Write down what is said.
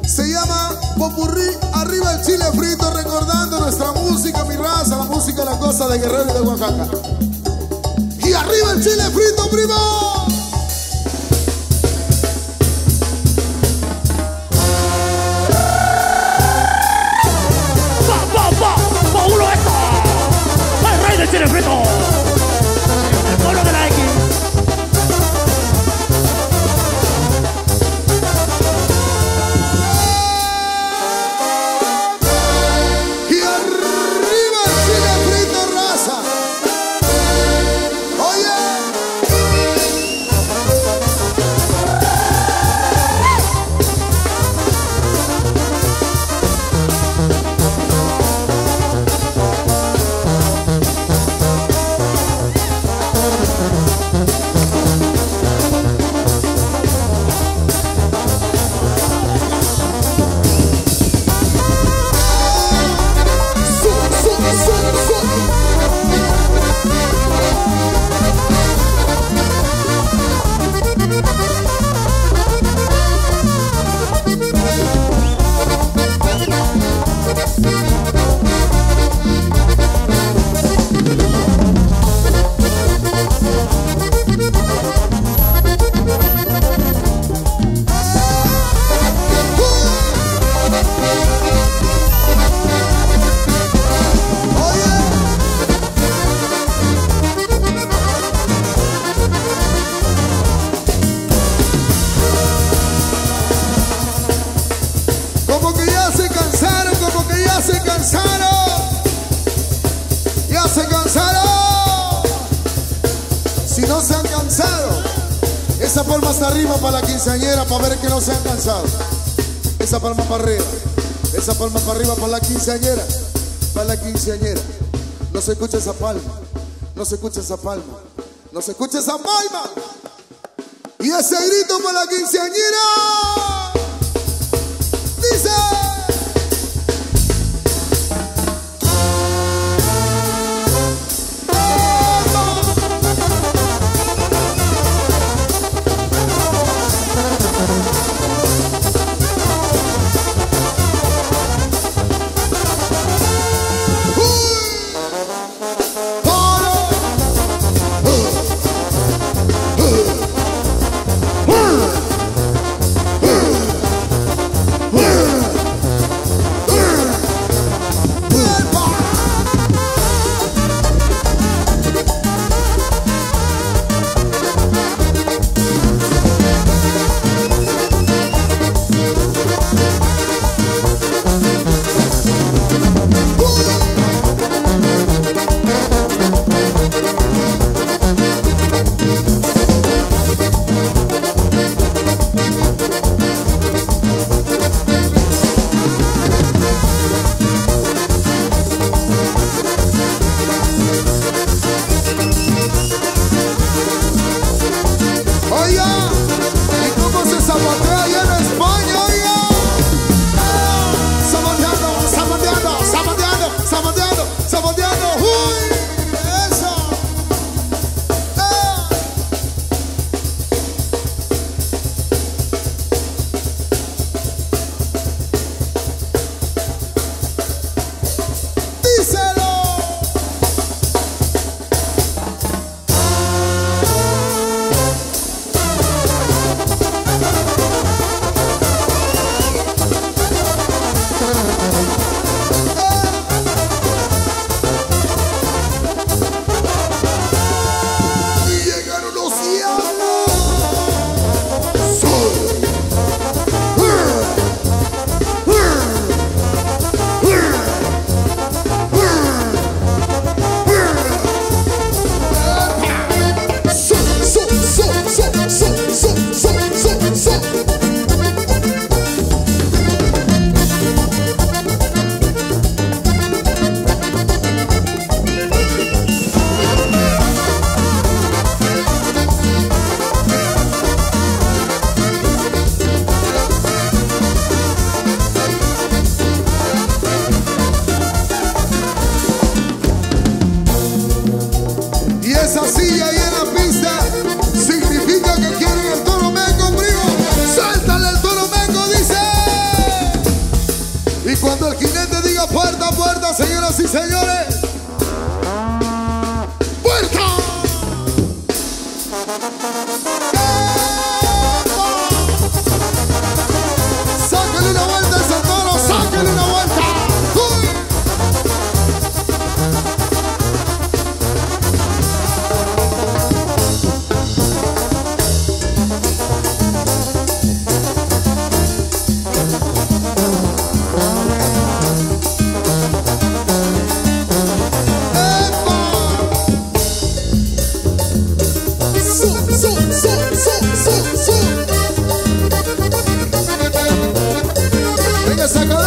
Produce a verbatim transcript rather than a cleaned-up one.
Se llama Popurrí, arriba el chile frito, recordando nuestra música, mi raza, la música de la costa de Guerrero y de Oaxaca. Y arriba el chile frito, primo. ¡Pa, pa, pa! ¡Paulo esto! ¡El rey del chile frito! ¡El pueblo de la X! Esa palma hasta arriba para la quinceañera, para ver que no se han cansado. Esa palma para arriba, esa palma para arriba para la quinceañera, para la quinceañera. No se escucha esa palma, no se escucha esa palma, no se escucha esa palma. Y ese grito para la quinceañera dice. cuando el jinete diga puerta, puerta, señoras y señores. ¡Puerta! ¡Sáquenle una vuelta a ese toro! ¡Sáquenle una vuelta! ¡Uy! Venga, saca